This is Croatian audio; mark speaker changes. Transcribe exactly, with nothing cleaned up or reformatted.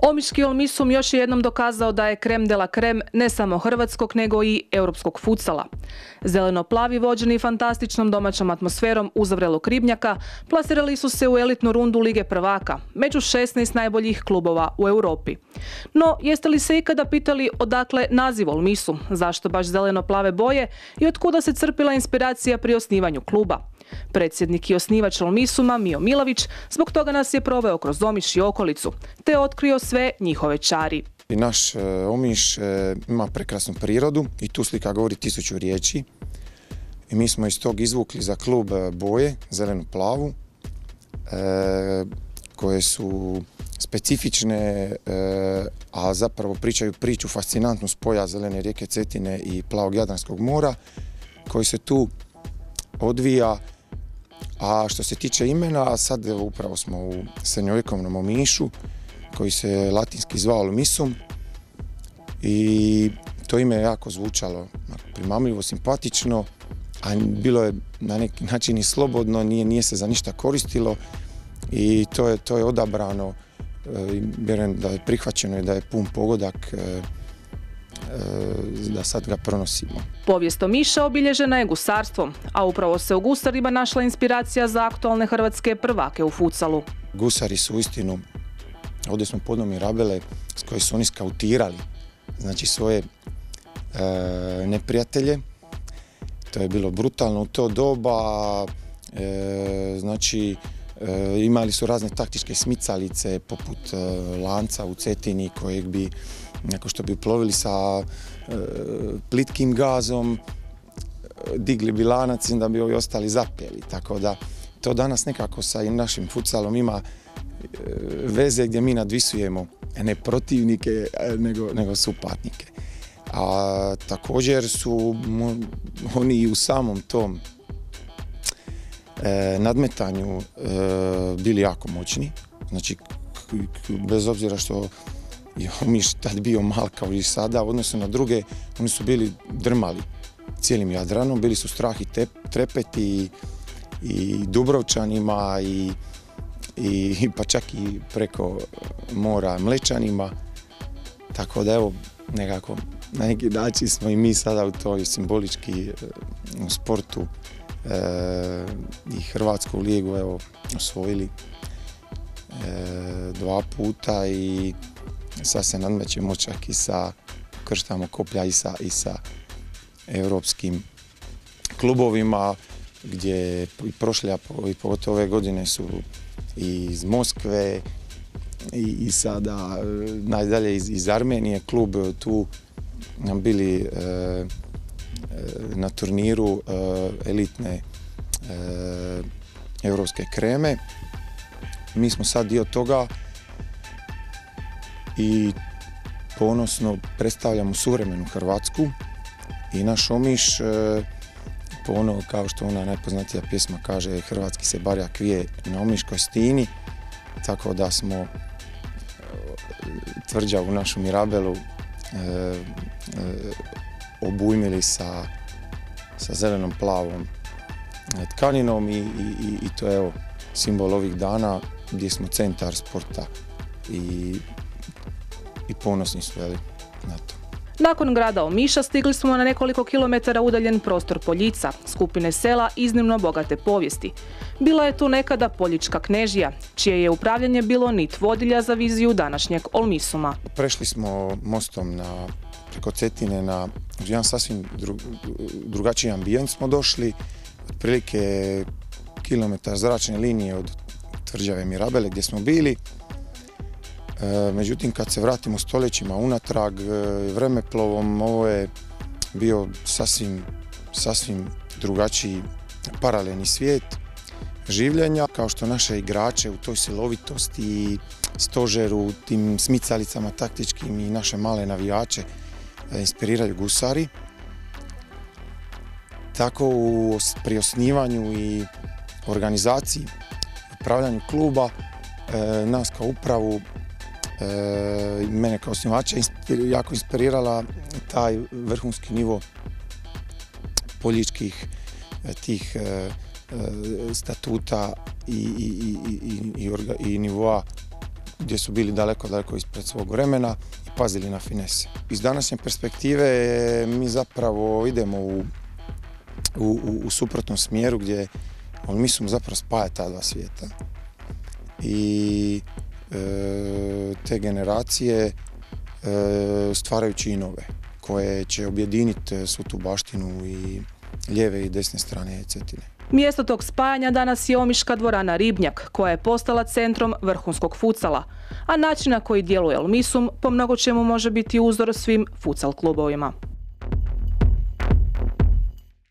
Speaker 1: Omiški Olmisum još je jednom dokazao da je krem de la krem ne samo hrvatskog nego i europskog futsala. Zeleno-plavi vođeni fantastičnom domaćom atmosferom uz Vrelog Ribnjaka plasirali su se u elitnu rundu Lige prvaka, među šesnaest najboljih klubova u Europi. No, jeste li se ikada pitali odakle naziv Olmisum, zašto baš zeleno-plave boje i otkuda se crpila inspiracija pri osnivanju kluba? Predsjednik i osnivač Olmisuma, Mio Milović, zbog toga nas je proveo kroz Omiš i okolicu, te otkrio sve njihove čari.
Speaker 2: I naš e, Omiš e, ima prekrasnu prirodu i tu slika govori tisuću riječi. I mi smo iz tog izvukli za klub boje, zeleno-plavu, e, koje su specifične, e, a zapravo pričaju priču fascinantnu spoja zelene rijeke Cetine i plavog Jadranskog mora, koji se tu odvija. A što se tiče imena, sad upravo smo u srednjovjekovnom Omišu, koji se latinski zvao Olmisum, i to ime je jako zvučalo primamljivo, simpatično, a bilo je na neki način i slobodno, nije, nije se za ništa koristilo i to je, to je odabrano, vjerujem da je prihvaćeno i da je pun pogodak da sad ga pronosimo.
Speaker 1: Povijest Omiša obilježena je gusarstvom, a upravo se u gusarima našla inspiracija za aktualne hrvatske prvake u futsalu.
Speaker 2: Gusari su uistinu, ovdje smo podno Mirabele, s koje su oni skautirali, znači svoje e, neprijatelje. To je bilo brutalno u to doba, e, znači e, imali su razne taktičke smicalice poput e, lanca u Cetini kojeg bi, neko što bi plovili sa e, plitkim gazom, digli bi lanac i da bi ovi ostali zapeli, tako da to danas nekako sa našim futsalom ima veze gdje mi nadvisujemo ne protivnike nego, nego suparnike. A također su oni i u samom tom e, nadmetanju e, bili jako moćni. Znači, bez obzira što je Omiš tad bio mal kao i sada, u odnosu na druge, oni su bili drmali cijelim Jadranom, bili su strah i tep, trepeti i, i Dubrovčanima i I, pa čak i preko mora Mlečanima, tako da evo nekako na neki način smo i mi sada u toj simbolički u sportu e, i Hrvatsku ligu evo osvojili e, dva puta i sad se nadmećemo čak i sa, krštamo koplja i sa, i sa europskim klubovima gdje i prošle i pogotovo ove godine su i iz Moskve i, i sada najdalje iz, iz Armenije klub tu nam bili e, e, na turniru e, elitne e, europske kreme. Mi smo sad dio toga i ponosno predstavljamo suvremenu Hrvatsku i naš Omiš, e, po ono, kao što ona najpoznatija pjesma kaže, hrvatski se barjak vije na omiškoj stini, tako da smo tvrđavu našu Mirabelu e, e, obujmili sa, sa zelenom plavom tkaninom i, i, i to je evo simbol ovih dana gdje smo centar sporta i, i ponosni su veli na to.
Speaker 1: Nakon grada Omiša stigli smo na nekoliko kilometara udaljen prostor Poljica, skupine sela iznimno bogate povijesti. Bila je tu nekada Poljička knežija, čije je upravljanje bilo nit vodilja za viziju današnjeg Olmisuma.
Speaker 2: Prešli smo mostom na, preko Cetine na jedan sasvim dru, drugačiji ambijent smo došli, otprilike kilometar zračne linije od tvrđave Mirabele gdje smo bili. E, međutim, kad se vratimo stoljećima unatrag, e, vremeplovom, ovo je bio sasvim, sasvim drugačiji paralelni svijet življenja. Kao što naše igrače u toj silovitosti i stožeru, tim smicalicama taktičkim i naše male navijače e, inspiriraju gusari, tako u, pri osnivanju i organizaciji, upravljanju kluba, e, nas kao upravu, E, mene kao osnivača inspir, jako inspirirala taj vrhunski nivo poljičkih e, tih e, e, statuta i, i, i, i, i, orga, i nivoa gdje su bili daleko, daleko ispred svog vremena i pazili na finese. Iz današnje perspektive mi zapravo idemo u, u, u suprotnom smjeru gdje on, mi smo zapravo spaja ta dva svijeta. I e, te generacije e, stvarajući i nove, koje će objediniti svu tu baštinu i lijeve i desne strane Cetine.
Speaker 1: Mjesto tog spajanja danas je omiška dvorana Ribnjak, koja je postala centrom vrhunskog futsala, a način na koji djeluje El Misum po mnogo čemu može biti uzor svim futsal klubovima.